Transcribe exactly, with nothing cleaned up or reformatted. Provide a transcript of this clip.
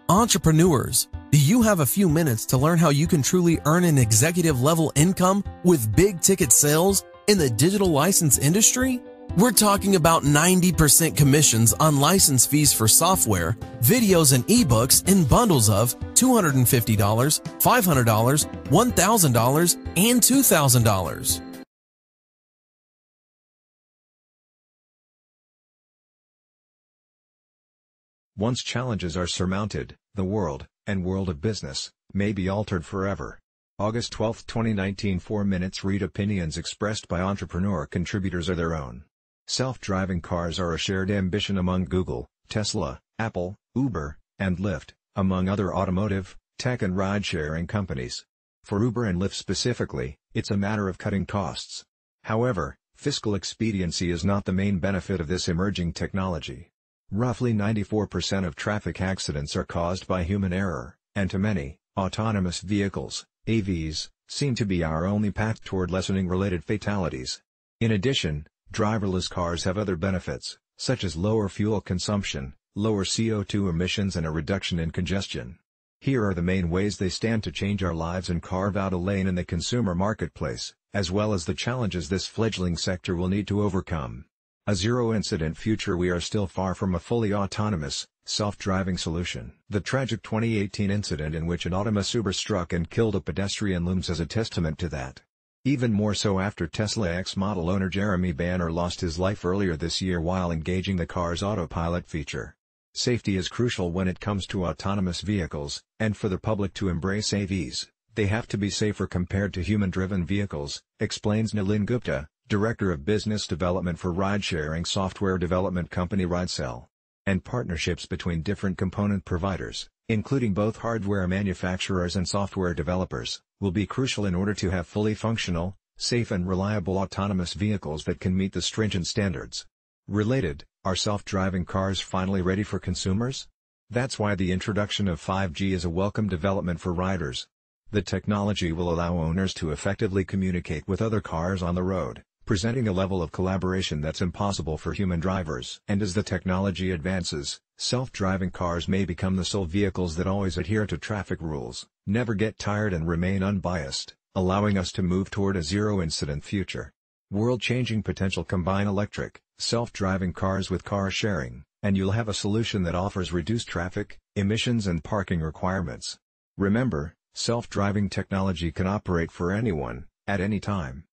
Entrepreneurs, do you have a few minutes to learn how you can truly earn an executive-level income with big-ticket sales in the digital license industry? We're talking about ninety percent commissions on license fees for software, videos, and ebooks in bundles of two hundred fifty dollars, five hundred dollars, one thousand dollars, and two thousand dollars. Once challenges are surmounted, the world, and world of business, may be altered forever. August twelfth, twenty nineteen. four minutes Read opinions expressed by entrepreneur contributors are their own. Self-driving cars are a shared ambition among Google, Tesla, Apple, Uber, and Lyft, among other automotive, tech and ride-sharing companies. For Uber and Lyft specifically, it's a matter of cutting costs. However, fiscal expediency is not the main benefit of this emerging technology. Roughly ninety-four percent of traffic accidents are caused by human error, and to many, autonomous vehicles, A Vs, seem to be our only path toward lessening related fatalities. In addition, driverless cars have other benefits, such as lower fuel consumption, lower C O two emissions and a reduction in congestion. Here are the main ways they stand to change our lives and carve out a lane in the consumer marketplace, as well as the challenges this fledgling sector will need to overcome. A zero-incident future. We are still far from a fully autonomous, self-driving solution. The tragic twenty eighteen incident in which an autonomous Uber struck and killed a pedestrian looms as a testament to that. Even more so after Tesla X model owner Jeremy Banner lost his life earlier this year while engaging the car's autopilot feature. Safety is crucial when it comes to autonomous vehicles, and for the public to embrace A Vs, they have to be safer compared to human-driven vehicles, explains Nalin Gupta, Director of Business Development for ride-sharing software development company RideCell. And partnerships between different component providers, including both hardware manufacturers and software developers, will be crucial in order to have fully functional, safe and reliable autonomous vehicles that can meet the stringent standards. Related, are self-driving cars finally ready for consumers? That's why the introduction of five G is a welcome development for riders. The technology will allow owners to effectively communicate with other cars on the road, presenting a level of collaboration that's impossible for human drivers. And as the technology advances, self-driving cars may become the sole vehicles that always adhere to traffic rules, never get tired and remain unbiased, allowing us to move toward a zero-incident future. World-changing potential. Combine electric, self-driving cars with car sharing, and you'll have a solution that offers reduced traffic, emissions and parking requirements. Remember, self-driving technology can operate for anyone, at any time.